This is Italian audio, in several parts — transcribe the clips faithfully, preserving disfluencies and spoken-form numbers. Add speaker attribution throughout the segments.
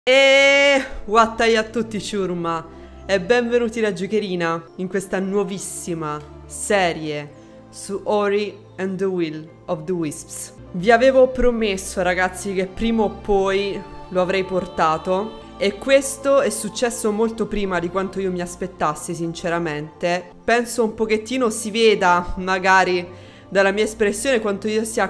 Speaker 1: E wattai a tutti ciurma e benvenuti da Giocherina in questa nuovissima serie su Ori and the Will of the Wisps. Vi avevo promesso ragazzi che prima o poi lo avrei portato e questo è successo molto prima di quanto io mi aspettassi sinceramente. Penso un pochettino si veda magari dalla mia espressione quanto io sia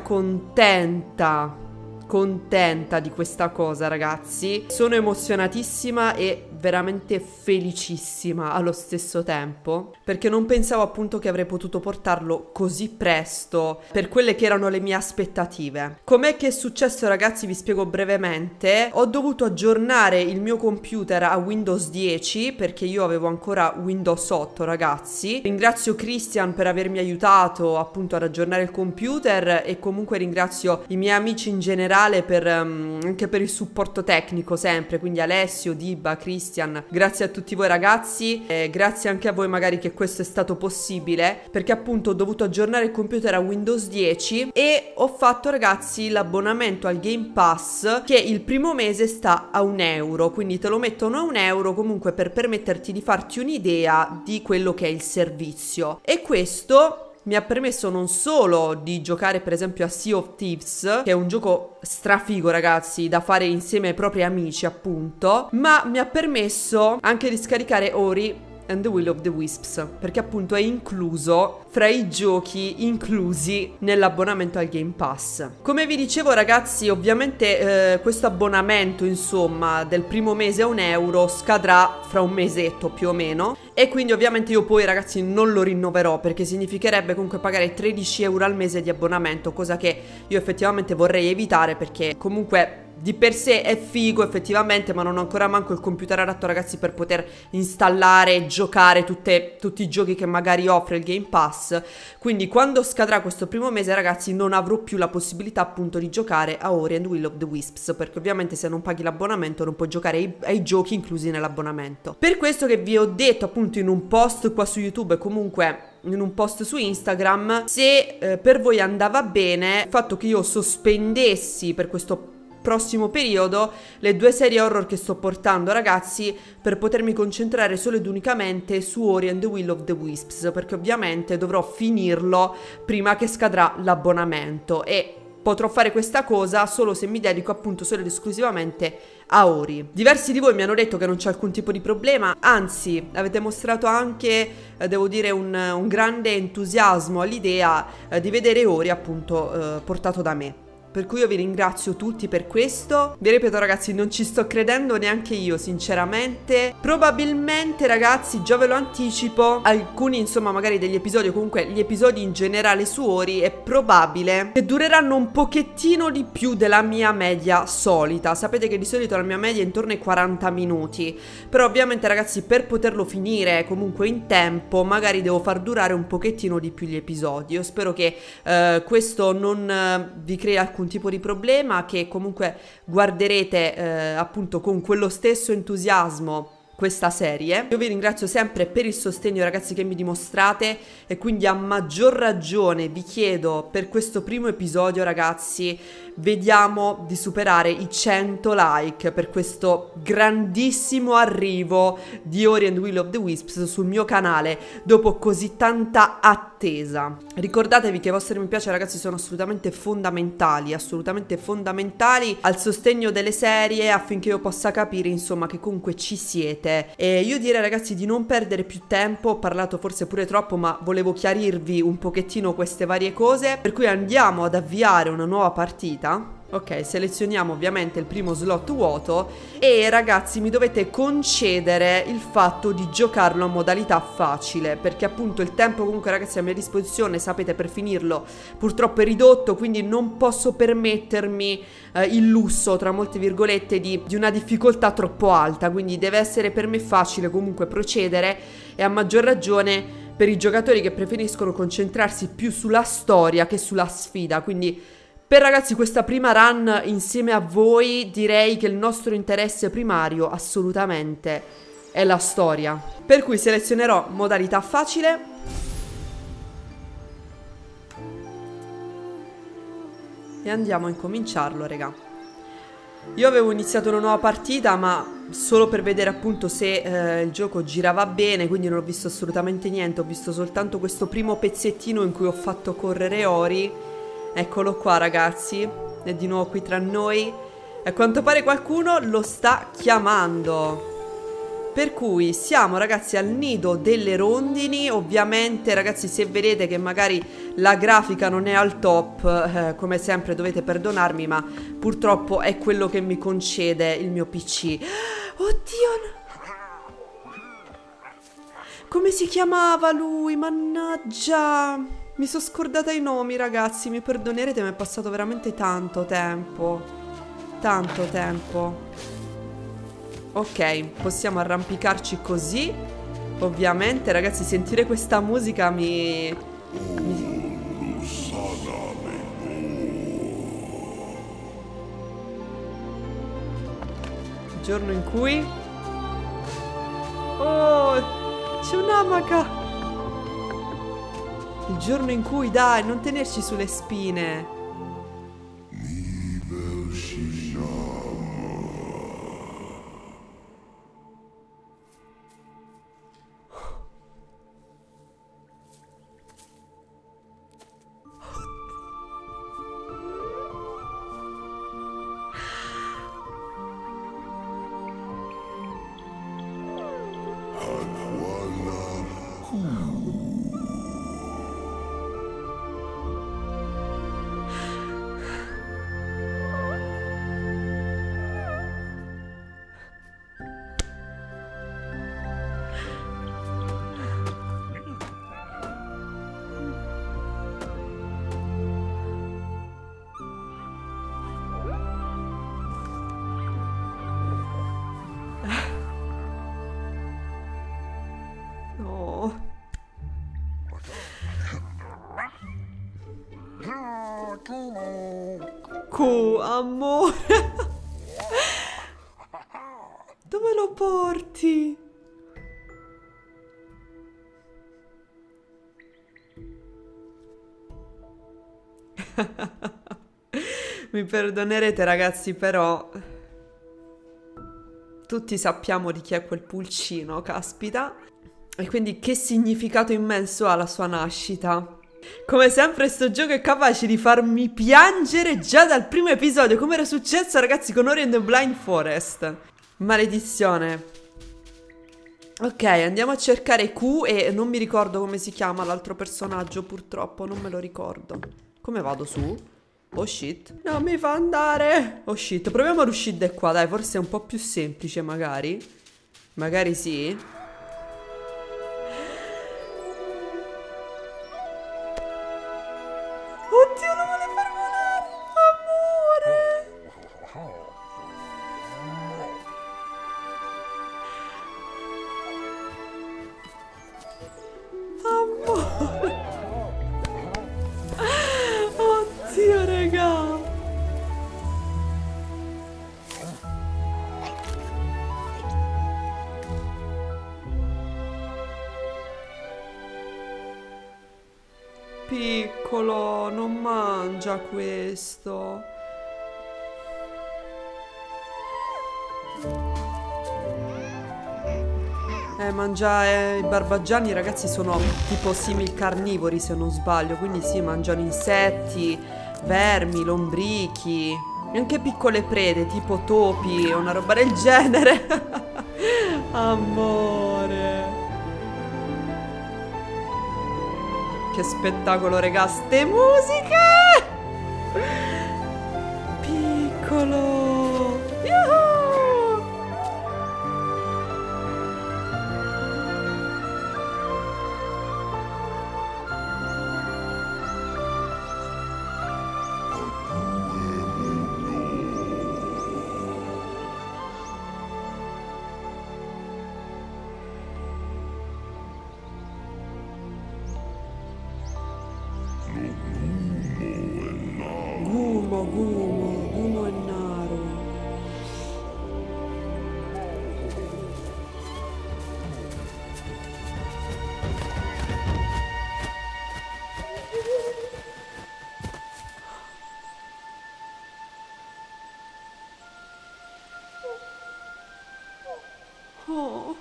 Speaker 1: contenta contenta di questa cosa ragazzi. Sono emozionatissima e veramente felicissima allo stesso tempo, perché non pensavo appunto che avrei potuto portarlo così presto per quelle che erano le mie aspettative. Com'è che è successo ragazzi? Vi spiego brevemente. Ho dovuto aggiornare il mio computer a Windows dieci perché io avevo ancora Windows otto ragazzi. Ringrazio Christian per avermi aiutato appunto ad aggiornare il computer e comunque ringrazio i miei amici in generale per, um, anche per il supporto tecnico sempre, quindi Alessio, Diba, Christian. Grazie a tutti voi ragazzi e grazie anche a voi magari che questo è stato possibile, perché appunto ho dovuto aggiornare il computer a Windows dieci e ho fatto ragazzi l'abbonamento al Game Pass, che il primo mese sta a un euro, quindi te lo mettono a un euro comunque per permetterti di farti un'idea di quello che è il servizio. E questo mi ha permesso non solo di giocare per esempio a Sea of Thieves, che è un gioco strafigo ragazzi da fare insieme ai propri amici appunto, ma mi ha permesso anche di scaricare Ori and the Will of the Wisps, perché appunto è incluso fra i giochi inclusi nell'abbonamento al Game Pass. Come vi dicevo ragazzi, ovviamente eh, questo abbonamento insomma del primo mese a un euro scadrà fra un mesetto più o meno, e quindi ovviamente io poi ragazzi non lo rinnoverò, perché significherebbe comunque pagare tredici euro al mese di abbonamento, cosa che io effettivamente vorrei evitare, perché comunque di per sé è figo effettivamente, ma non ho ancora manco il computer adatto ragazzi per poter installare e giocare tutte, tutti i giochi che magari offre il Game Pass. Quindi quando scadrà questo primo mese ragazzi non avrò più la possibilità appunto di giocare a Ori and Will of the Wisps, perché ovviamente se non paghi l'abbonamento non puoi giocare ai, ai giochi inclusi nell'abbonamento. Per questo che vi ho detto appunto in un post qua su YouTube e comunque in un post su Instagram, se eh, per voi andava bene il fatto che io sospendessi per questo prossimo periodo le due serie horror che sto portando ragazzi, per potermi concentrare solo ed unicamente su Ori and the Will of the Wisps, perché ovviamente dovrò finirlo prima che scadrà l'abbonamento e potrò fare questa cosa solo se mi dedico appunto solo ed esclusivamente a Ori. Diversi di voi mi hanno detto che non c'è alcun tipo di problema, anzi avete mostrato anche eh, devo dire un, un grande entusiasmo all'idea eh, di vedere Ori appunto eh, portato da me. Per cui io vi ringrazio tutti per questo. Vi ripeto ragazzi, non ci sto credendo neanche io sinceramente. Probabilmente ragazzi, già ve lo anticipo, alcuni insomma magari degli episodi o comunque gli episodi in generale su Ori è probabile che dureranno un pochettino di più della mia media solita. Sapete che di solito la mia media è intorno ai quaranta minuti, però ovviamente ragazzi per poterlo finire comunque in tempo magari devo far durare un pochettino di più gli episodi. Io spero che eh, questo non eh, vi crei alcun tipo di problema, che comunque guarderete eh, appunto con quello stesso entusiasmo questa serie. Io vi ringrazio sempre per il sostegno ragazzi che mi dimostrate, e quindi a maggior ragione vi chiedo per questo primo episodio ragazzi, vediamo di superare i cento like per questo grandissimo arrivo di Ori and Will of the Wisps sul mio canale dopo così tanta attesa. Ricordatevi che i vostri mi piace ragazzi sono assolutamente fondamentali, assolutamente fondamentali al sostegno delle serie, affinché io possa capire insomma che comunque ci siete. E io direi ragazzi di non perdere più tempo, ho parlato forse pure troppo ma volevo chiarirvi un pochettino queste varie cose, per cui andiamo ad avviare una nuova partita. Ok, selezioniamo ovviamente il primo slot vuoto e ragazzi mi dovete concedere il fatto di giocarlo a modalità facile, perché appunto il tempo comunque ragazzi a mia disposizione, sapete, per finirlo purtroppo è ridotto, quindi non posso permettermi eh, il lusso tra molte virgolette di, di una difficoltà troppo alta, quindi deve essere per me facile comunque procedere, e a maggior ragione per i giocatori che preferiscono concentrarsi più sulla storia che sulla sfida. Quindi per ragazzi questa prima run insieme a voi direi che il nostro interesse primario assolutamente è la storia, per cui selezionerò modalità facile e andiamo a incominciarlo raga. Io avevo iniziato una nuova partita, ma solo per vedere appunto se eh, il gioco girava bene, quindi non ho visto assolutamente niente, ho visto soltanto questo primo pezzettino in cui ho fatto correre Ori. Eccolo qua ragazzi, è di nuovo qui tra noi e a quanto pare qualcuno lo sta chiamando. Per cui siamo ragazzi al nido delle rondini. Ovviamente ragazzi, se vedete che magari la grafica non è al top, eh, come sempre dovete perdonarmi, ma purtroppo è quello che mi concede il mio P C. Oddio, come si chiamava lui? Mannaggia, mi sono scordata i nomi ragazzi, mi perdonerete ma è passato veramente tanto tempo. Tanto tempo. Ok, possiamo arrampicarci così. Ovviamente, ragazzi, sentire questa musica mi... mi... Il giorno in cui... Oh, c'è un'amaca! Il giorno in cui, dai, non tenerci sulle spine. Cu, amore. Dove lo porti? Mi perdonerete ragazzi, però tutti sappiamo di chi è quel pulcino, caspita. E quindi che significato immenso ha la sua nascita. Come sempre sto gioco è capace di farmi piangere già dal primo episodio, come era successo ragazzi con Ori and the Blind Forest. Maledizione. Ok, andiamo a cercare Q e non mi ricordo come si chiama l'altro personaggio, purtroppo non me lo ricordo. Come vado su? Oh shit. Non mi fa andare. Oh shit, proviamo ad uscire da qua, dai, forse è un po' più semplice magari. Magari sì. Oddio, lo vuole far volare! Amore! Amore! Oddio, raga! Piccolo, non mangia questo. Eh, mangiare i barbagianni, ragazzi, sono tipo simil carnivori, se non sbaglio. Quindi sì, mangiano insetti, vermi, lombrichi e anche piccole prede, tipo topi o una roba del genere. Amore. Che spettacolo, raga, ste musiche! Piccolo! Yuhu! Gumo, Gumo, Gumo e Naro. Oh.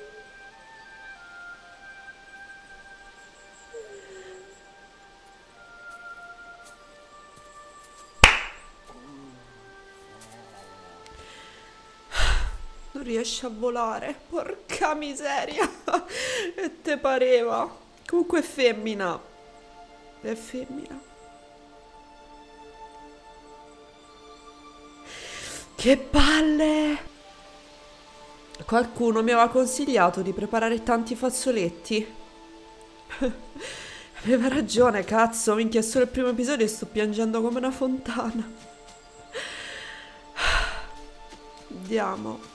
Speaker 1: Non riesce a volare, porca miseria. E te pareva. Comunque è femmina. È femmina. Che palle! Qualcuno mi aveva consigliato di preparare tanti fazzoletti. Aveva ragione, cazzo, minchia, è solo il primo episodio e sto piangendo come una fontana. Andiamo.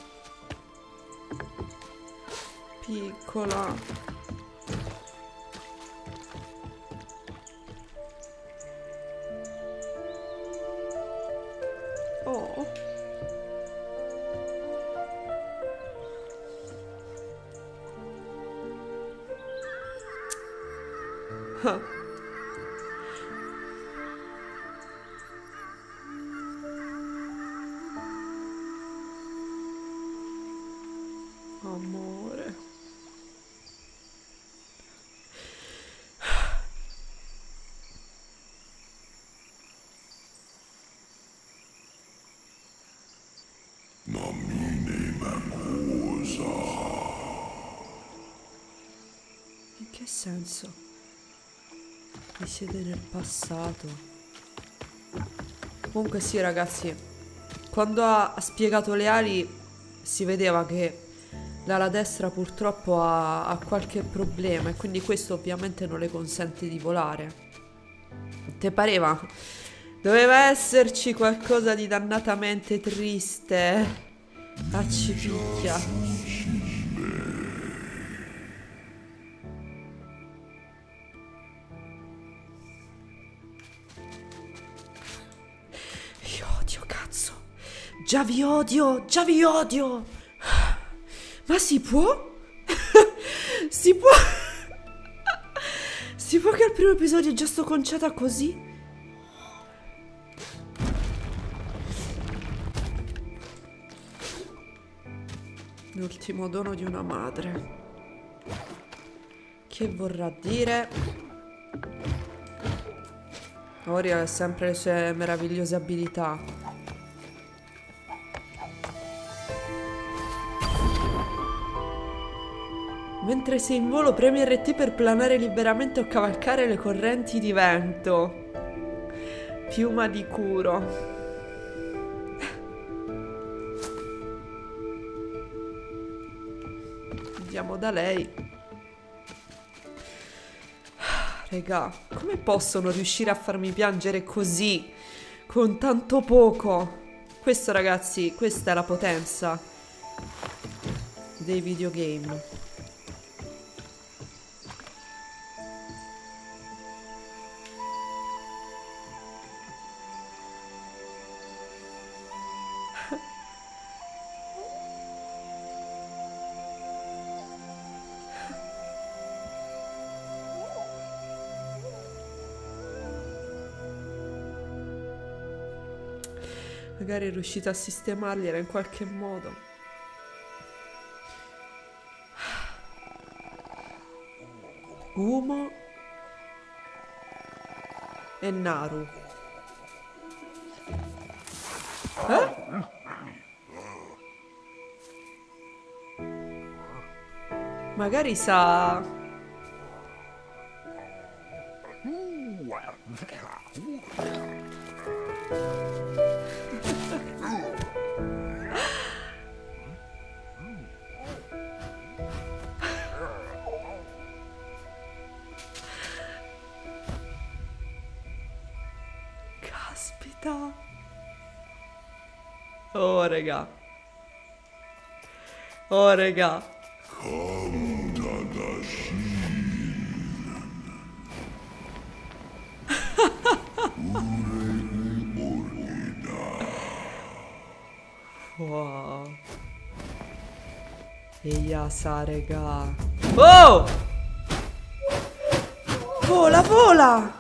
Speaker 1: Piccola. Oh. Ah. Amore. In che senso? Vi siete nel passato? Comunque sì, ragazzi, quando ha, ha spiegato le ali si vedeva che l'ala destra purtroppo ha, ha qualche problema e quindi questo ovviamente non le consente di volare. Te pareva? Doveva esserci qualcosa di dannatamente triste. Accipicchia. Vi odio, cazzo. Già vi odio, già vi odio. Ma si può? Si può? Si può che al primo episodio già sto conciata così? L'ultimo dono di una madre. Che vorrà dire? Ori ha sempre le sue meravigliose abilità. Mentre sei in volo premi R T per planare liberamente o cavalcare le correnti di vento. Piuma di Kuro. Andiamo da lei. Regà, come possono riuscire a farmi piangere così? Con tanto poco? Questo, ragazzi, questa è la potenza dei videogame. Magari è riuscito a sistemargliela in qualche modo. Umo e Naru. Eh? Magari sa... Caspita. Oh, regà. Oh, regà. Wow. Eia, sa, regà. Oh! Vola, vola!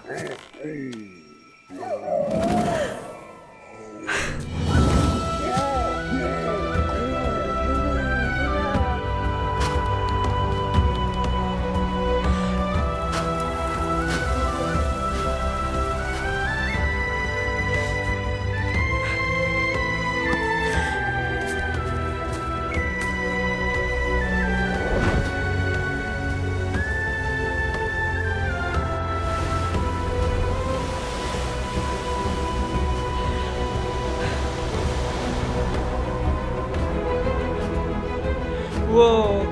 Speaker 1: Wow.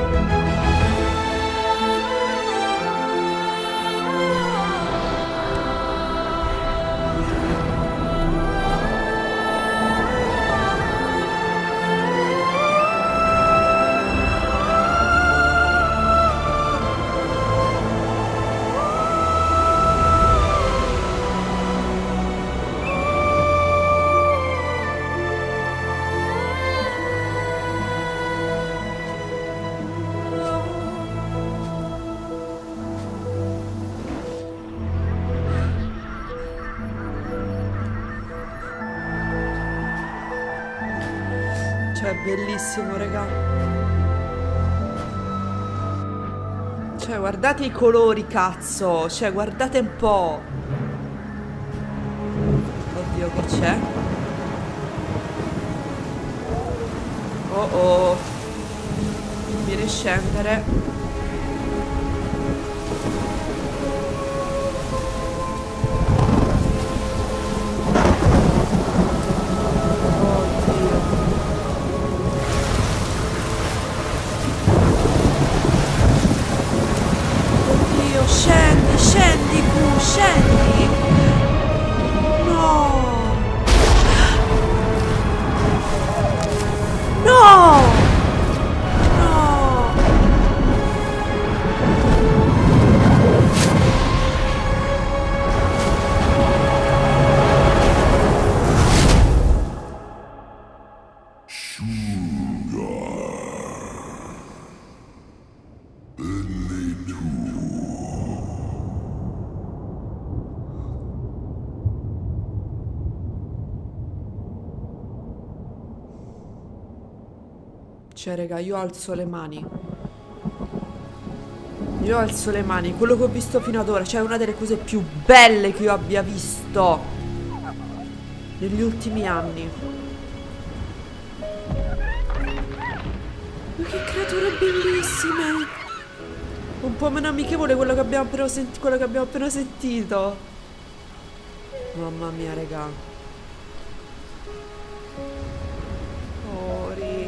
Speaker 1: Cioè, è bellissimo, raga. Cioè, guardate i colori, cazzo. Cioè, guardate un po'. Oddio, che c'è? Oh oh. Viene scendere. Scendi, scendi, Q, scendi. No. No. No. Cioè, raga, io alzo le mani. Io alzo le mani. Quello che ho visto fino ad ora, cioè, è una delle cose più belle che io abbia visto negli ultimi anni. Ma che creature bellissime! Un po' meno amichevole quello che abbiamo appena sentito. Quello che abbiamo appena sentito. Mamma mia, raga. Ori.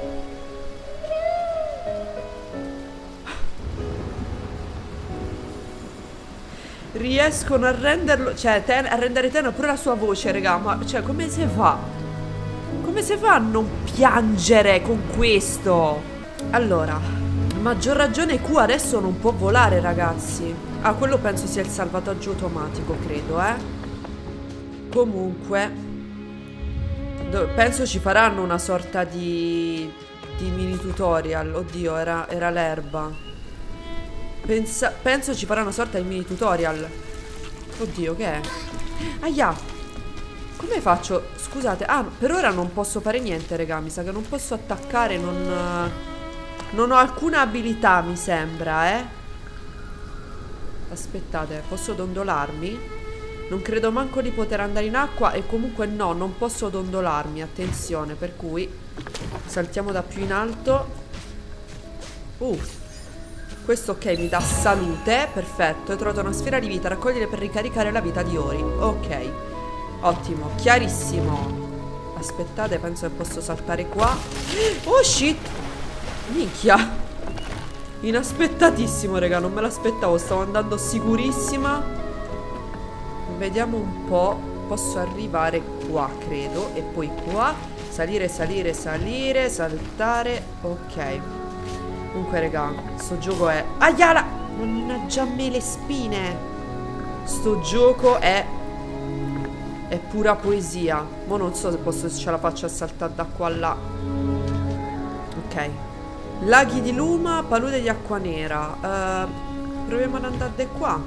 Speaker 1: Riescono a renderlo, cioè ten, a rendere tenera pure la sua voce, raga. Ma cioè, come si fa? Come si fa a non piangere con questo? Allora, maggior ragione Q adesso non può volare, ragazzi. Ah, quello penso sia il salvataggio automatico, credo, eh. Comunque penso ci faranno una sorta di Di mini tutorial. Oddio, era, era l'erba. Pensa, penso ci farà una sorta di mini tutorial. Oddio, che è? Aia. Come faccio? Scusate. Ah, per ora non posso fare niente, raga. Mi sa che non posso attaccare. Non Non ho alcuna abilità, mi sembra, eh. Aspettate, posso dondolarmi? Non credo manco di poter andare in acqua. E comunque no, non posso dondolarmi. Attenzione, per cui saltiamo da più in alto. Uh Questo ok, mi dà salute. Perfetto, ho trovato una sfera di vita. Raccogliere per ricaricare la vita di Ori. Ok, ottimo, chiarissimo. Aspettate, penso che posso saltare qua. Oh shit. Minchia. Inaspettatissimo, raga, non me l'aspettavo. Stavo andando sicurissima. Vediamo un po'. Posso arrivare qua, credo. E poi qua. Salire, salire, salire. Saltare. Ok. Comunque, raga, sto gioco è... Aiala! Mannaggia a me le spine. Sto gioco è... È pura poesia. Ma non so se posso, se ce la faccio a saltare da qua a là. Ok. Laghi di Luma, palude di acqua nera. uh, Proviamo ad andare da qua.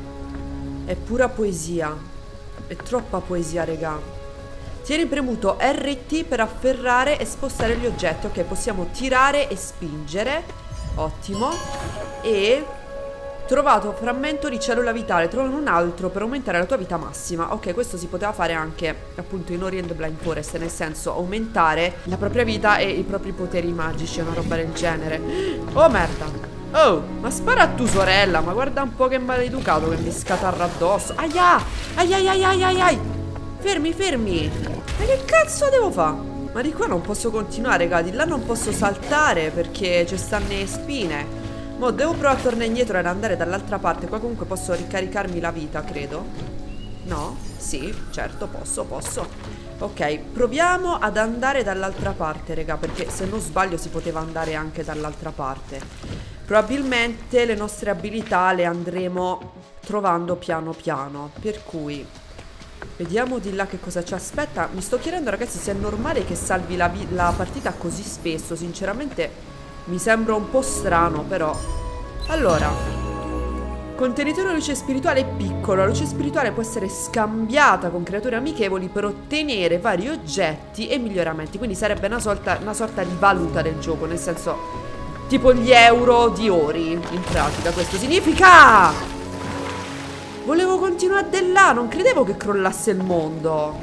Speaker 1: È pura poesia. È troppa poesia, raga. Tieni premuto R T per afferrare e spostare gli oggetti. Ok, possiamo tirare e spingere. Ottimo. E trovato frammento di cellula vitale. Trovano un altro per aumentare la tua vita massima. Ok, questo si poteva fare anche appunto in Ori and the Blind Forest, nel senso aumentare la propria vita e i propri poteri magici, una roba del genere. Oh merda. Oh, ma spara a tua sorella. Ma guarda un po' che maleducato che mi scatarra addosso. Aia. Ai ai ai ai ai ai. Fermi, fermi. Ma che cazzo devo fare? Ma di qua non posso continuare, raga. Di là non posso saltare perché ci stanno le spine. Mo devo provare a tornare indietro ed andare dall'altra parte. Qua comunque posso ricaricarmi la vita, credo. No? Sì, certo, posso, posso. Ok, proviamo ad andare dall'altra parte, raga, perché se non sbaglio si poteva andare anche dall'altra parte. Probabilmente le nostre abilità le andremo trovando piano piano. Per cui vediamo di là che cosa ci aspetta. Mi sto chiedendo, ragazzi, se è normale che salvi la, la partita così spesso. Sinceramente mi sembra un po' strano, però. Allora, contenitore luce spirituale piccolo. La luce spirituale può essere scambiata con creature amichevoli per ottenere vari oggetti e miglioramenti. Quindi sarebbe una sorta, una sorta di valuta del gioco, nel senso, tipo gli euro di Ori, in pratica. Questo significa... Volevo continuare di là, non credevo che crollasse il mondo.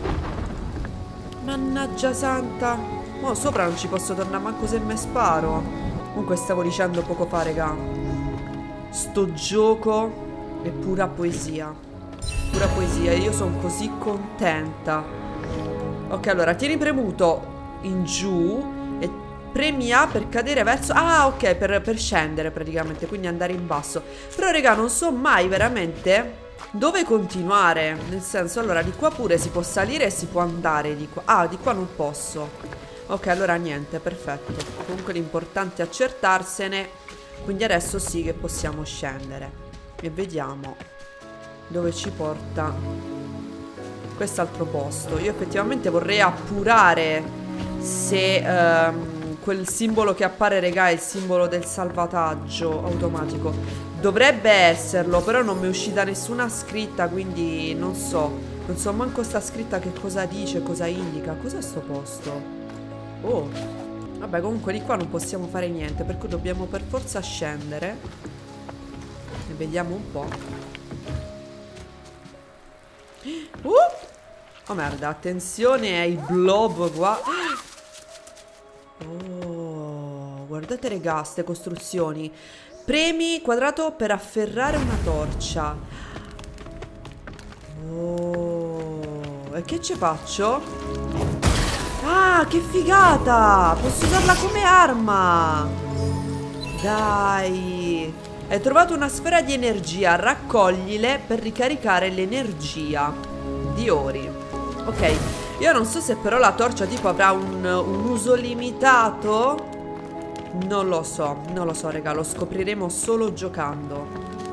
Speaker 1: Mannaggia santa. Mo sopra non ci posso tornare manco se me sparo. Comunque stavo dicendo poco fa, raga, sto gioco è pura poesia. Pura poesia, io sono così contenta. Ok, allora tieni premuto in giù e premi A per cadere verso... Ah, ok, per, per scendere praticamente, quindi andare in basso. Però, raga, non so mai veramente dove continuare. Nel senso, allora, di qua pure si può salire e si può andare di qua. Ah, di qua non posso. Ok, allora niente, perfetto. Comunque l'importante è accertarsene. Quindi adesso sì che possiamo scendere. E vediamo dove ci porta quest'altro posto. Io effettivamente vorrei appurare se... Um, quel simbolo che appare, regà, è il simbolo del salvataggio automatico. Dovrebbe esserlo, però non mi è uscita nessuna scritta, quindi non so. Non so manco sta scritta che cosa dice, cosa indica. Cos'è sto posto? Oh. Vabbè, comunque di qua non possiamo fare niente, per cui dobbiamo per forza scendere. E vediamo un po'. Uh! Oh merda, attenzione ai blob qua. Oh, guardate, regà, ste costruzioni. Premi quadrato per afferrare una torcia. Oh, e che ci faccio? Ah, che figata! Posso usarla come arma. Dai. Hai trovato una sfera di energia. Raccoglile per ricaricare l'energia di Ori. Ok. Io non so se però la torcia tipo avrà un, un uso limitato. Non lo so, non lo so, raga, lo scopriremo solo giocando.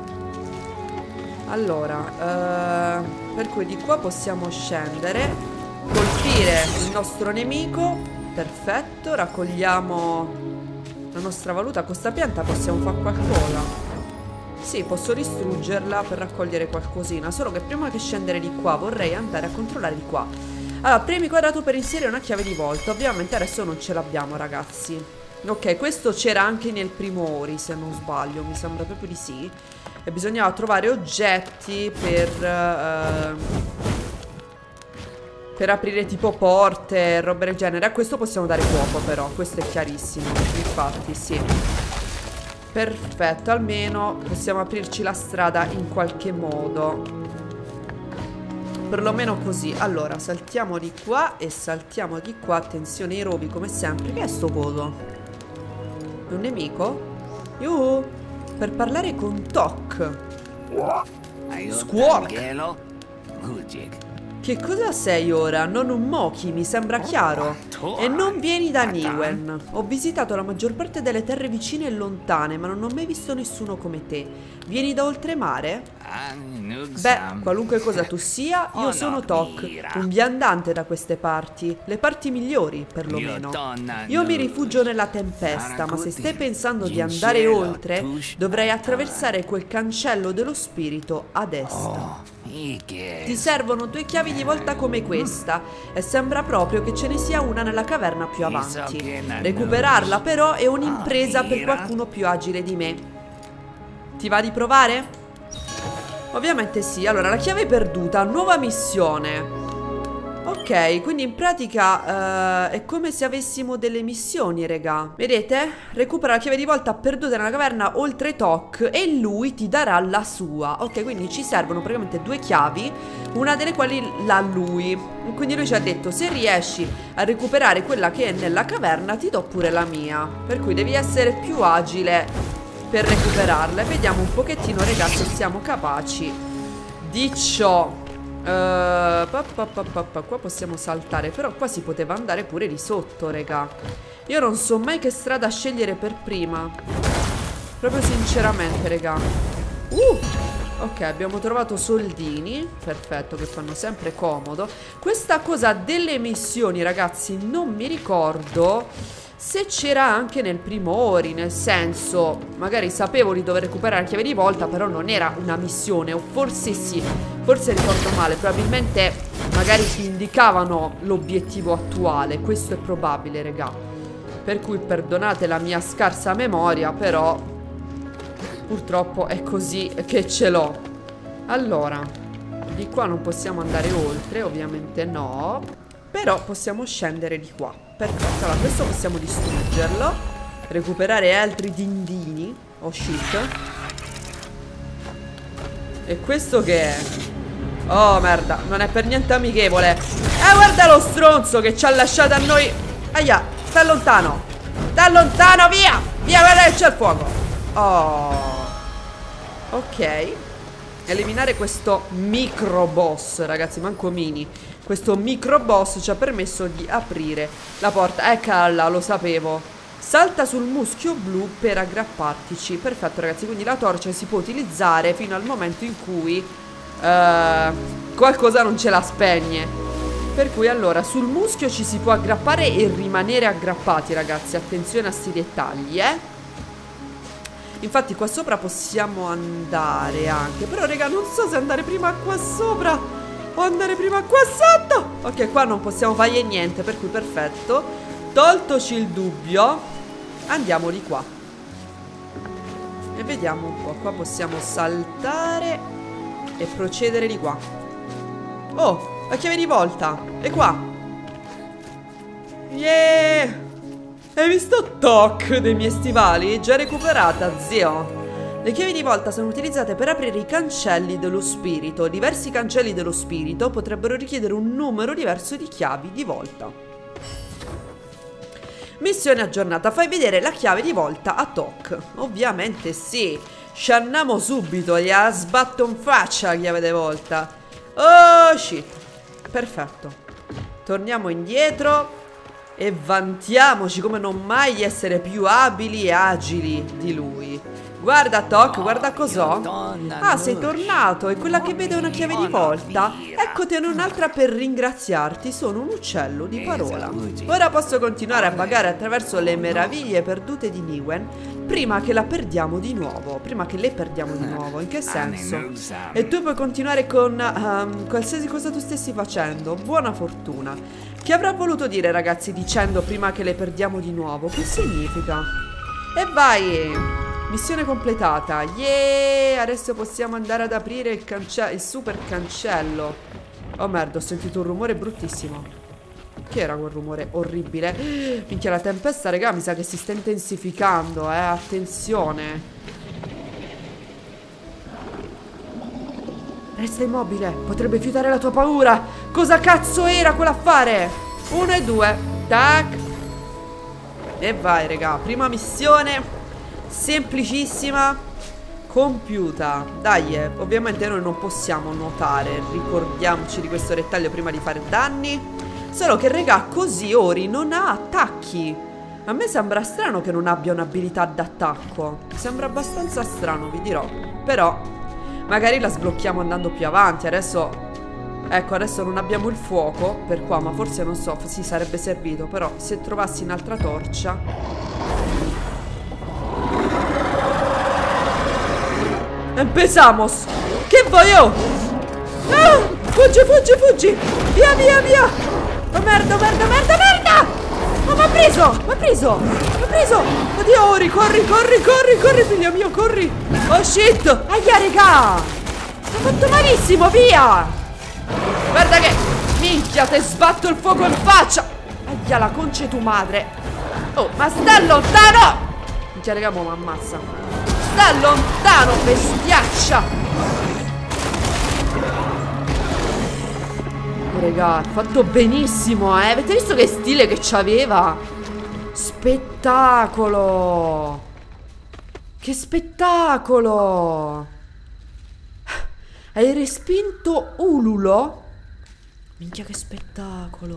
Speaker 1: Allora, uh, per cui di qua possiamo scendere, colpire il nostro nemico. Perfetto, raccogliamo la nostra valuta. Con sta pianta possiamo fare qualcosa. Sì, posso distruggerla per raccogliere qualcosina. Solo che prima che scendere di qua vorrei andare a controllare di qua. Allora, premi quadrato per inserire una chiave di volta. Ovviamente adesso non ce l'abbiamo, ragazzi. Ok, questo c'era anche nel primo Ori, se non sbaglio. Mi sembra proprio di sì. E bisognava trovare oggetti per uh, per aprire tipo porte, robe del genere. A questo possiamo dare fuoco però, questo è chiarissimo. Infatti, sì. Perfetto, almeno possiamo aprirci la strada in qualche modo. Perlomeno così. Allora, saltiamo di qua e saltiamo di qua. Attenzione ai rovi come sempre. Che è sto coso? È un nemico? Yuhu! Per parlare con Tok. Squawk! Che cosa sei ora? Non un Moki, mi sembra chiaro. E non vieni da Niwen. Ho visitato la maggior parte delle terre vicine e lontane, ma non ho mai visto nessuno come te. Vieni da oltremare? Beh, qualunque cosa tu sia, io sono Tok, un viandante da queste parti. Le parti migliori, perlomeno. Io mi rifugio nella tempesta, ma se stai pensando di andare oltre, dovrai attraversare quel cancello dello spirito a destra. Ti servono due chiavi di volta come questa e sembra proprio che ce ne sia una nella caverna più avanti. Recuperarla però è un'impresa per qualcuno più agile di me. Ti va di provare? Ovviamente sì. Allora, la chiave è perduta, nuova missione. Ok, Ok, quindi in pratica uh, è come se avessimo delle missioni, raga. Vedete? Recupera la chiave di volta perduta nella caverna oltre Toc e lui ti darà la sua. Ok, quindi ci servono praticamente due chiavi, una delle quali l'ha lui. Quindi lui ci ha detto: se riesci a recuperare quella che è nella caverna ti do pure la mia. Per cui devi essere più agile per recuperarla. Vediamo un pochettino, ragazzi, se siamo capaci di ciò. Uh, pa, pa, pa, pa, pa. Qua possiamo saltare, però qua si poteva andare pure di sotto, raga. Io non so mai che strada scegliere per prima, proprio sinceramente, raga. uh, Ok, abbiamo trovato soldini. Perfetto, che fanno sempre comodo. Questa cosa delle missioni, ragazzi, non mi ricordo se c'era anche nel primo Ori. Nel senso, magari sapevo di dover recuperare la chiave di volta, però non era una missione. O forse sì, forse ricordo male. Probabilmente magari ti indicavano l'obiettivo attuale. Questo è probabile, raga. Per cui perdonate la mia scarsa memoria, però purtroppo è così che ce l'ho. Allora, di qua non possiamo andare oltre, ovviamente no. Però possiamo scendere di qua. Perfetto, allora questo possiamo distruggerlo, recuperare altri dindini. Oh shit. E questo che è? Oh merda, non è per niente amichevole. Eh, guarda lo stronzo che ci ha lasciato a noi. Aia, sta lontano. Sta lontano, via. Via, guarda che c'è il fuoco. Oh. Ok. Eliminare questo micro boss, ragazzi, manco mini. Questo micro boss ci ha permesso di aprire la porta. Eccola, lo sapevo. Salta sul muschio blu per aggrappartici. Perfetto, ragazzi, quindi la torcia si può utilizzare fino al momento in cui uh, qualcosa non ce la spegne. Per cui allora sul muschio ci si può aggrappare e rimanere aggrappati, ragazzi. Attenzione a sti dettagli, eh. Infatti qua sopra possiamo andare anche. Però, raga, non so se andare prima qua sopra o andare prima qua sotto. Ok, qua non possiamo fare niente, per cui perfetto. Toltoci il dubbio, andiamo di qua e vediamo un po'. Qua possiamo saltare e procedere di qua. Oh, la chiave di volta è qua. Yeah. Hai visto Toc dei miei stivali? Già recuperata, zio. Le chiavi di volta sono utilizzate per aprire i cancelli dello spirito. Diversi cancelli dello spirito potrebbero richiedere un numero diverso di chiavi di volta. Missione aggiornata. Fai vedere la chiave di volta a Toc. Ovviamente sì. Ci andiamo subito. Gli sbatto in faccia la chiave di volta. Oh shit. Perfetto. Torniamo indietro e vantiamoci come non mai di essere più abili e agili di lui. Guarda Toc, guarda cos'ho. Ah, sei tornato. E quella che vede una chiave di volta? Eccotene un'altra per ringraziarti. Sono un uccello di parola. Ora posso continuare a vagare attraverso le meraviglie perdute di Niwen prima che la perdiamo di nuovo. Prima che le perdiamo di nuovo. In che senso? E tu puoi continuare con um, qualsiasi cosa tu stessi facendo. Buona fortuna. Chi avrà voluto dire, ragazzi, dicendo prima che le perdiamo di nuovo? Che significa? E vai! Missione completata. Yeah! Adesso possiamo andare ad aprire il, il super cancello. Oh merda, ho sentito un rumore bruttissimo. Che era quel rumore orribile? Minchia, la tempesta, raga, mi sa che si sta intensificando, eh. Attenzione. Resta immobile, potrebbe fiutare la tua paura. Cosa cazzo era quell'affare? Uno e due. Tac. E vai, raga. Prima missione semplicissima, compiuta. Dai, eh. Ovviamente noi non possiamo nuotare. Ricordiamoci di questo dettaglio prima di fare danni. Solo che, raga, così Ori non ha attacchi. A me sembra strano che non abbia un'abilità d'attacco. Sembra abbastanza strano, vi dirò. Però magari la sblocchiamo andando più avanti. Adesso, ecco, adesso non abbiamo il fuoco per qua, ma forse, non so, sì, sarebbe servito. Però se trovassi un'altra torcia. Empezamos. Che voglio? Ah, fuggi, fuggi, fuggi. Via, via, via. Oh merda, merda, merda, merda. Oh, m'ha preso, m'ha preso, m'ha preso. Oddio, Ori, corri, corri, corri, corri, figlio mio, corri. Oh shit. Aia, raga. Ho fatto malissimo, via. Guarda che Minchia, te sbatto il fuoco in faccia. Aia, la conce tu madre. Oh, ma sta lontano. Minchia, raga, mo' mi ammazza. Sta lontano, bestiaccia. Oh, raga, ha fatto benissimo, eh. Avete visto che stile che c'aveva? Spettacolo. Che spettacolo. Hai respinto Ululo? Minchia, che spettacolo.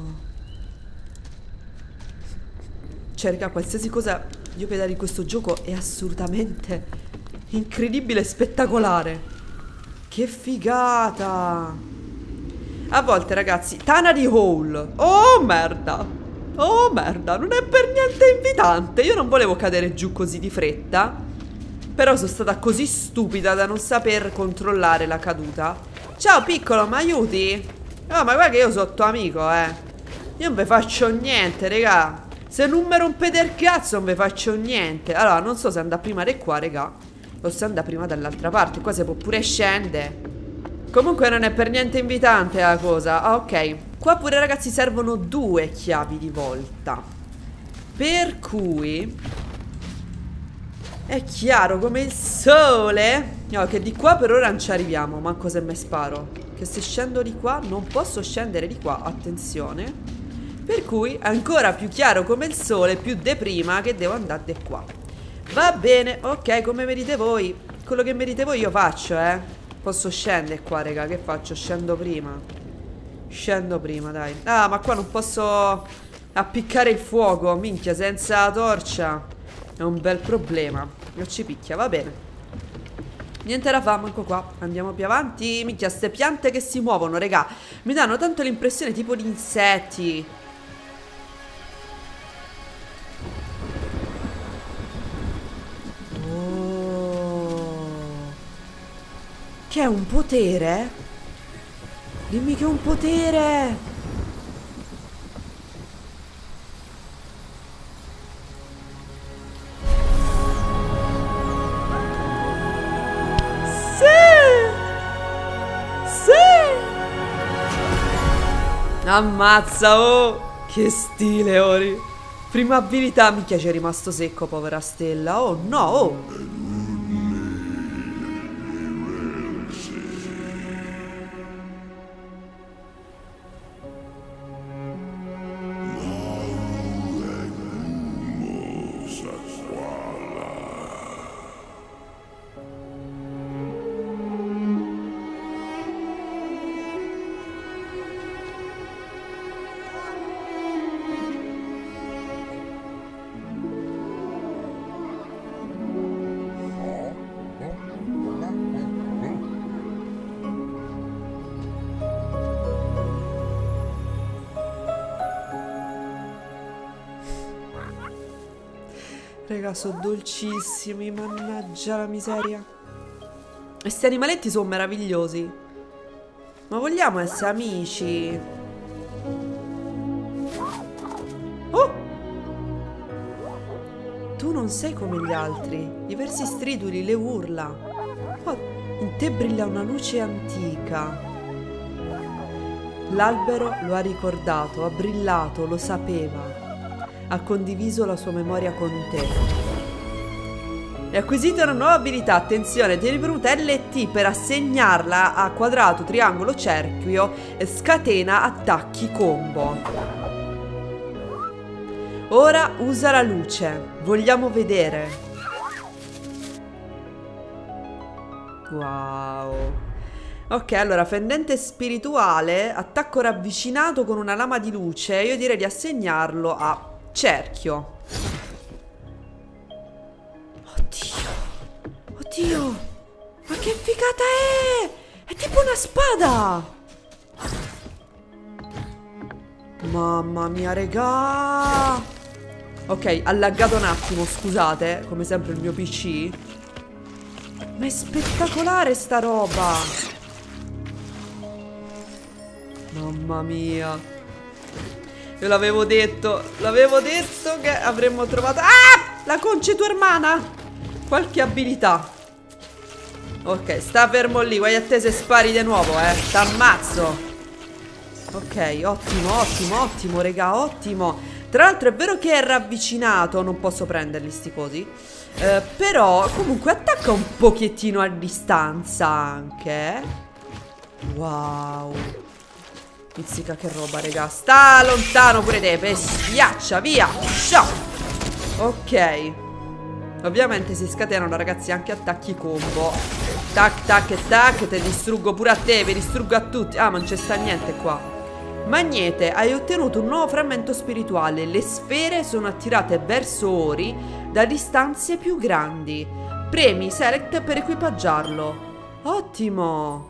Speaker 1: Cioè, raga, qualsiasi cosa io veda di questo gioco è assolutamente incredibile e spettacolare. Che figata. A volte, ragazzi, Tannery Hall. Oh, merda. Oh, merda, non è per niente invitante. Io non volevo cadere giù così di fretta, però sono stata così stupida da non saper controllare la caduta. Ciao piccolo, mi aiuti? No, ma guarda che io sono tuo amico, eh. Io non vi faccio niente, raga. Se non mi rompete il cazzo non vi faccio niente. Allora, non so se andare prima di qua, raga, o se andare prima dall'altra parte. Qua si può pure scendere. Comunque non è per niente invitante la cosa. Ah, ok. Qua pure, ragazzi, servono due chiavi di volta. Per cui è chiaro come il sole, no, che di qua per ora non ci arriviamo. Manco se me sparo. Che se scendo di qua non posso scendere di qua. Attenzione. Per cui è ancora più chiaro come il sole, più de prima, che devo andare di qua. Va bene, ok, come vedete voi. Quello che vedete voi io faccio, eh. Posso scendere qua, raga, che faccio? Scendo prima. Scendo prima, dai. Ah, ma qua non posso appiccare il fuoco. Minchia, senza la torcia è un bel problema. Non ci picchia, va bene. Niente da fare, manco qua. Andiamo più avanti. Minchia, ste piante che si muovono, raga, mi danno tanto l'impressione tipo di insetti. Che è un potere? Dimmi che è un potere! Sì! Sì! Ammazza, oh! Che stile, Ori! Prima abilità, minchia, c'è rimasto secco, povera stella. Oh no, oh! Raga, sono dolcissimi, mannaggia la miseria. E sti animaletti sono meravigliosi. Ma vogliamo essere amici? Oh! Tu non sei come gli altri. I versi striduli, le urla. Oh, in te brilla una luce antica. L'albero lo ha ricordato, ha brillato, lo sapeva. Ha condiviso la sua memoria con te. Hai acquisito una nuova abilità. Attenzione, tieni premuta L T per assegnarla a quadrato, triangolo, cerchio e scatena attacchi combo. Ora usa la luce. Vogliamo vedere. Wow. Ok, allora, fendente spirituale, attacco ravvicinato con una lama di luce. Io direi di assegnarlo a cerchio. Oddio. Oddio. Ma che figata è? È tipo una spada. Mamma mia, regà. Ok, ha laggato un attimo, scusate. Come sempre il mio P C. Ma è spettacolare sta roba. Mamma mia. Io l'avevo detto, l'avevo detto che avremmo trovato... Ah! La concetuermana! Qualche abilità. Ok, sta fermo lì. Guai a te se spari di nuovo, eh. T'ammazzo. Ok, ottimo, ottimo, ottimo, raga, ottimo. Tra l'altro è vero che è ravvicinato, non posso prenderli sti cosi. Eh, però comunque attacca un pochettino a distanza anche. Wow. Pizzica che roba, raga. Sta lontano pure te, per schiaccia, via. Ciao. Ok. Ovviamente si scatenano, ragazzi, anche attacchi combo. Tac, tac e tac. Te distruggo pure a te, vi distruggo a tutti. Ah, ma non c'è sta niente qua. Magnete, hai ottenuto un nuovo frammento spirituale. Le sfere sono attirate verso Ori da distanze più grandi. Premi Select per equipaggiarlo. Ottimo.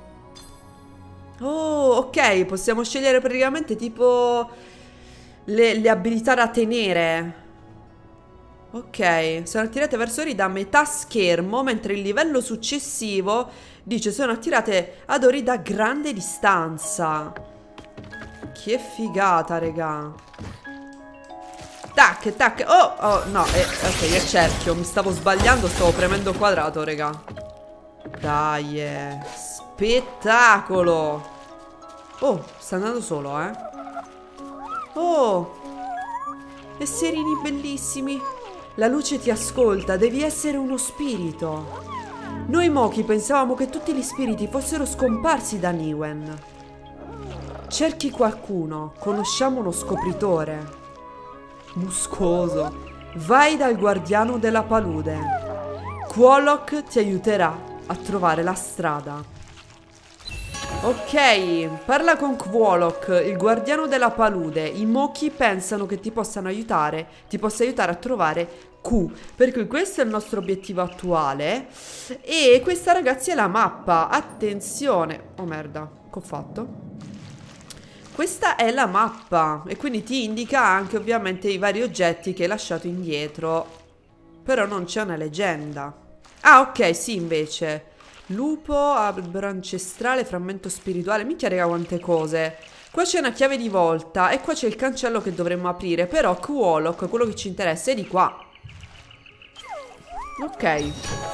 Speaker 1: Oh, ok, possiamo scegliere praticamente tipo le, le abilità da tenere. Ok, sono attirate verso Ori da metà schermo, mentre il livello successivo dice sono attirate ad Ori da grande distanza. Che figata, raga. Tac, tac. Oh, oh, no, eh, ok, è cerchio. Mi stavo sbagliando, stavo premendo quadrato, raga. Dai, eh. Spettacolo. Oh, sta andando solo, eh. Oh. Esserini bellissimi. La luce ti ascolta, devi essere uno spirito. Noi Mochi pensavamo che tutti gli spiriti fossero scomparsi da Niwen. Cerchi qualcuno, conosciamo uno scopritore. Muscoso. Vai dal guardiano della palude. Quolok ti aiuterà a trovare la strada. Ok, parla con Quolok, il guardiano della palude. I Mochi pensano che ti possano aiutare, ti possa aiutare a trovare Q. Per cui questo è il nostro obiettivo attuale. E questa, ragazzi, è la mappa. Attenzione. Oh merda, che ho fatto? Questa è la mappa e quindi ti indica anche ovviamente i vari oggetti che hai lasciato indietro. Però non c'è una leggenda. Ah, ok, sì, invece. Lupo, albero ancestrale, frammento spirituale. Minchia, raga, quante cose. Qua c'è una chiave di volta e qua c'è il cancello che dovremmo aprire. Però Quolok, quello che ci interessa, è di qua. Ok.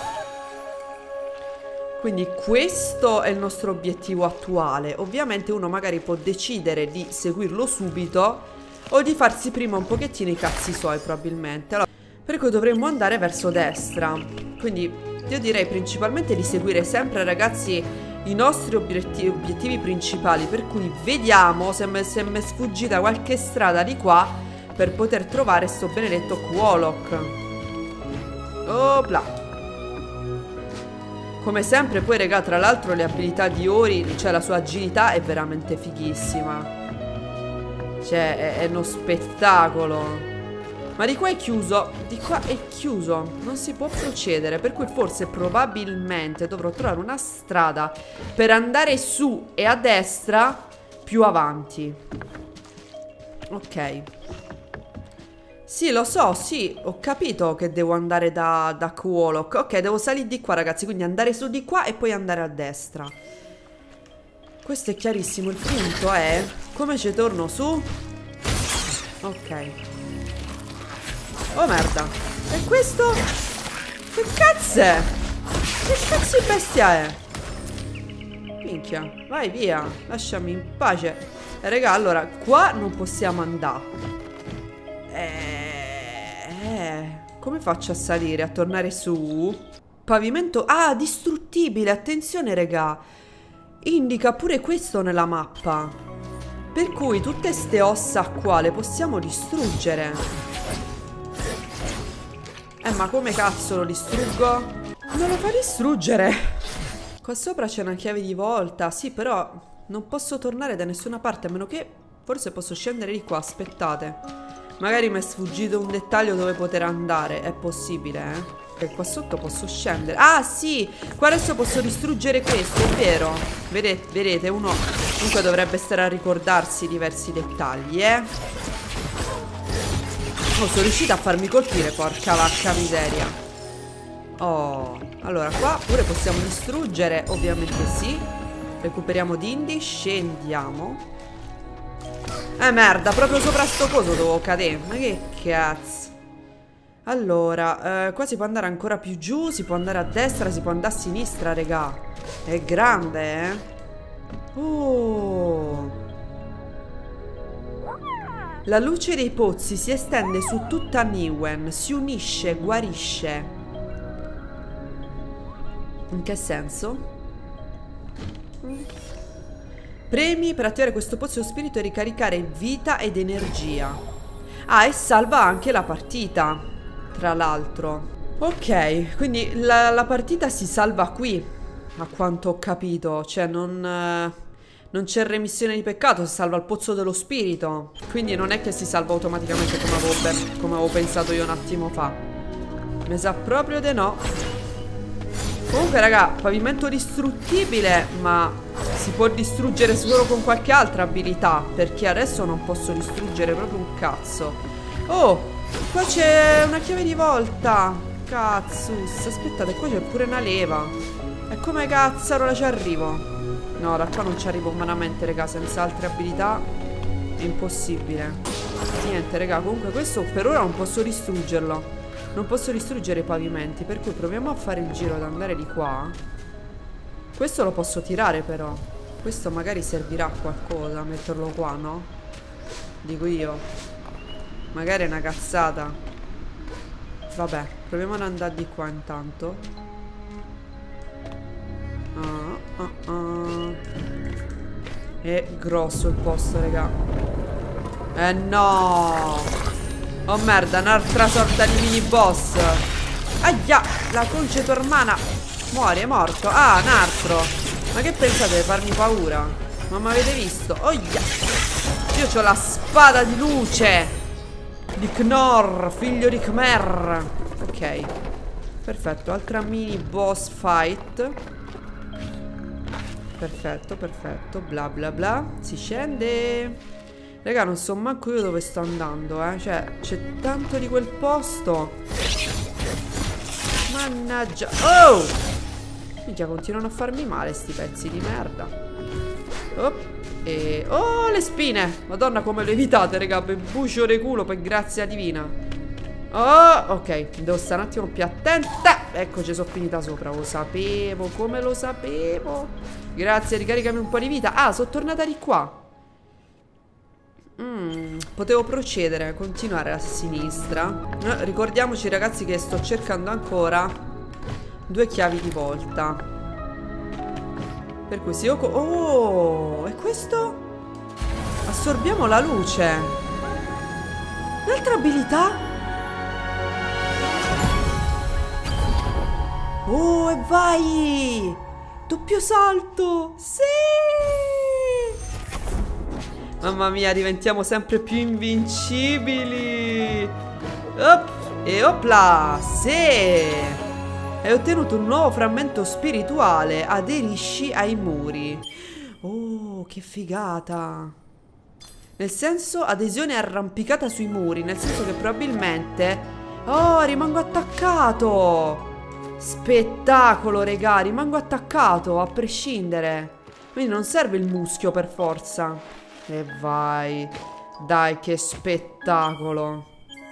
Speaker 1: Quindi questo è il nostro obiettivo attuale. Ovviamente uno magari può decidere di seguirlo subito o di farsi prima un pochettino i cazzi suoi, probabilmente. Allora, per cui dovremmo andare verso destra. Quindi io direi principalmente di seguire sempre, ragazzi, i nostri obiettivi, obiettivi principali. Per cui vediamo se mi è sfuggita qualche strada di qua per poter trovare sto benedetto Quolok. Opla. Come sempre poi, raga, tra l'altro le abilità di Ori, cioè la sua agilità è veramente fighissima. Cioè è, è uno spettacolo. Ma di qua è chiuso. Di qua è chiuso. Non si può procedere. Per cui forse probabilmente dovrò trovare una strada per andare su e a destra più avanti. Ok. Sì, lo so, sì, ho capito che devo andare da, da Quolok. Ok, devo salire di qua, ragazzi, quindi andare su di qua e poi andare a destra. Questo è chiarissimo. Il punto è come ci torno su. Ok. Oh merda. E questo? Che cazzo è? Che cazzo di bestia è? Minchia, vai via. Lasciami in pace. E raga, allora, qua non possiamo andare. Eh, come faccio a salire? A tornare su? Pavimento. Ah, distruttibile. Attenzione, raga. Indica pure questo nella mappa. Per cui tutte ste ossa qua le possiamo distruggere. Eh, ma come cazzo lo distruggo? Non lo fa distruggere. Qua sopra c'è una chiave di volta. Sì, però non posso tornare da nessuna parte, a meno che forse posso scendere di qua. Aspettate. Magari mi è sfuggito un dettaglio dove poter andare. È possibile, eh? Perché qua sotto posso scendere. Ah, sì! Qua adesso posso distruggere questo, è vero. Vedete, vedete, uno comunque dovrebbe stare a ricordarsi diversi dettagli, eh? Oh, sono riuscita a farmi colpire, porca vacca miseria. Oh, allora qua pure possiamo distruggere. Ovviamente sì. Recuperiamo Dindi, scendiamo. Eh merda, proprio sopra sto coso dovevo cadere. Ma che cazzo. Allora, eh, qua si può andare ancora più giù. Si può andare a destra, si può andare a sinistra, regà. È grande, eh. Oh. La luce dei pozzi si estende su tutta Niwen, si unisce, guarisce. In che senso? Premi per attivare questo pozzo spirito e ricaricare vita ed energia. Ah, e salva anche la partita, tra l'altro. Ok, quindi la, la partita si salva qui, a quanto ho capito. Cioè non, eh, non c'è remissione di peccato, si salva il pozzo dello spirito. Quindi non è che si salva automaticamente come avevo, ben, come avevo pensato io un attimo fa. Mi sa proprio di no. Comunque raga, pavimento distruttibile, ma si può distruggere solo con qualche altra abilità, perché adesso non posso distruggere proprio un cazzo. Oh, qua c'è una chiave di volta. Cazzus, aspettate, qua c'è pure una leva. E come cazzarola ci arrivo? No, da qua non ci arrivo umanamente, raga, senza altre abilità è impossibile. Niente, raga, comunque questo per ora non posso distruggerlo. Non posso distruggere i pavimenti, per cui proviamo a fare il giro ad andare di qua. Questo lo posso tirare però. Questo magari servirà a qualcosa, metterlo qua, no? Dico io. Magari è una cazzata. Vabbè, proviamo ad andare di qua intanto. Ah, ah, ah. È grosso il posto, raga. Eh no! Oh merda, un'altra sorta di mini boss. Aia, la conceto hermana. Muori, è morto. Ah, un altro. Ma che pensate di farmi paura? Ma mi avete visto? Oia. Io ho la spada di luce di Knorr, figlio di Khmer. Ok, perfetto, altra mini boss fight. Perfetto, perfetto. Bla bla bla. Si scende. Raga, non so manco io dove sto andando, eh. Cioè, c'è tanto di quel posto. Mannaggia. Oh! Minchia, continuano a farmi male sti pezzi di merda. Oh, e... oh, le spine. Madonna, come le evitate, raga. Per bucio di culo, per grazia divina. Oh, ok. Devo stare un attimo più attenta. Ecco, ci sono finita sopra. Lo sapevo, come lo sapevo. Grazie, ricaricami un po' di vita. Ah, sono tornata di qua. Mm, potevo procedere, continuare a sinistra. No, ricordiamoci ragazzi che sto cercando ancora due chiavi di volta. Per cui se io... oh, e questo? Assorbiamo la luce. Un'altra abilità? Oh, e vai! Doppio salto! Sì! Mamma mia, diventiamo sempre più invincibili. Op, e opla. Sì. Hai ottenuto un nuovo frammento spirituale. Aderisci ai muri. Oh, che figata. Nel senso, adesione arrampicata sui muri. Nel senso che probabilmente... oh, rimango attaccato. Spettacolo, regà. Rimango attaccato, a prescindere. Quindi non serve il muschio per forza. E vai. Dai, che spettacolo.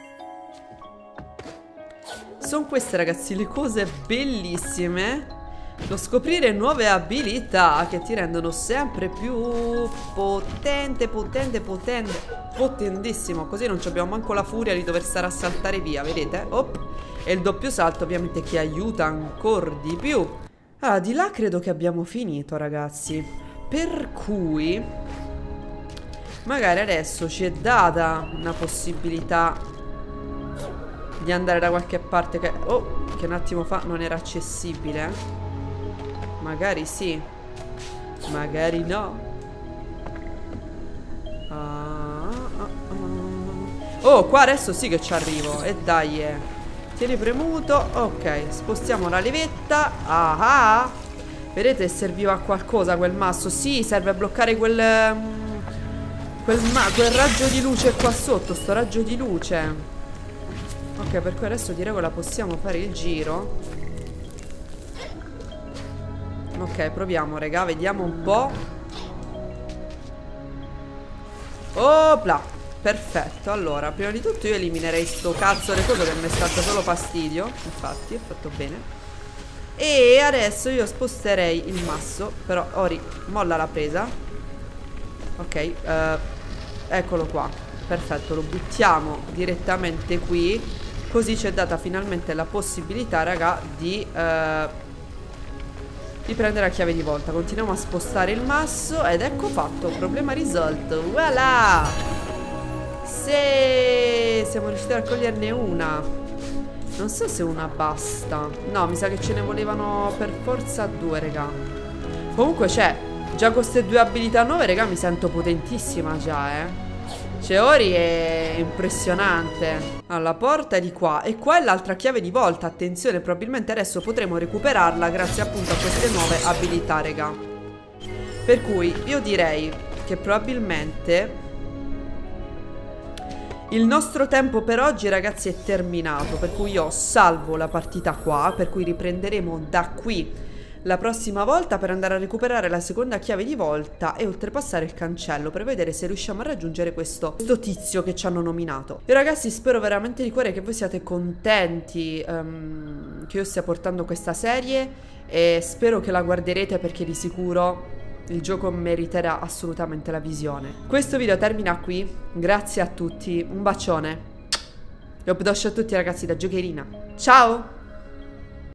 Speaker 1: Sono queste, ragazzi, le cose bellissime. Lo scoprire nuove abilità che ti rendono sempre più potente, potente, potente. Potentissimo. Così non abbiamo manco la furia di dover stare a saltare via, vedete? Op. E il doppio salto ovviamente che aiuta ancora di più. Ah, di là credo che abbiamo finito, ragazzi. Per cui... magari adesso ci è data una possibilità di andare da qualche parte che... oh, che un attimo fa non era accessibile. Magari sì. Magari no. Ah, ah, ah. Oh, qua adesso sì che ci arrivo. E dai, eh. Tieni premuto. Ok, spostiamo la levetta. Ah, ah. Vedete, serviva a qualcosa quel masso. Sì, serve a bloccare quel... Quel, quel raggio di luce qua sotto, sto raggio di luce. Ok, per cui adesso di regola possiamo fare il giro. Ok, proviamo, raga, vediamo un po'. Opla, perfetto. Allora, prima di tutto io eliminerei sto cazzo di coso che mi sta dando solo fastidio. Infatti, ho fatto bene. E adesso io sposterei il masso. Però Ori, molla la presa. Ok, uh, eccolo qua. Perfetto, lo buttiamo direttamente qui. Così ci è data finalmente la possibilità, raga, di, eh, di prendere la chiave di volta. Continuiamo a spostare il masso ed ecco fatto, problema risolto. Voilà! Sì, siamo riusciti a raccoglierne una. Non so se una basta. No, mi sa che ce ne volevano per forza due, raga. Comunque c'è, già con queste due abilità nuove, raga, mi sento potentissima già, eh. Cioè, Ori è impressionante. Allora, la porta è di qua. E qua è l'altra chiave di volta. Attenzione, probabilmente adesso potremo recuperarla grazie appunto a queste nuove abilità, raga. Per cui io direi che probabilmente il nostro tempo per oggi, ragazzi, è terminato. Per cui io salvo la partita qua. Per cui riprenderemo da qui la prossima volta per andare a recuperare la seconda chiave di volta e oltrepassare il cancello per vedere se riusciamo a raggiungere questo, questo tizio che ci hanno nominato. E ragazzi, spero veramente di cuore che voi siate contenti um, che io stia portando questa serie e spero che la guarderete perché di sicuro il gioco meriterà assolutamente la visione. Questo video termina qui, grazie a tutti, un bacione e un bacio a tutti ragazzi da Giocherina. Ciao!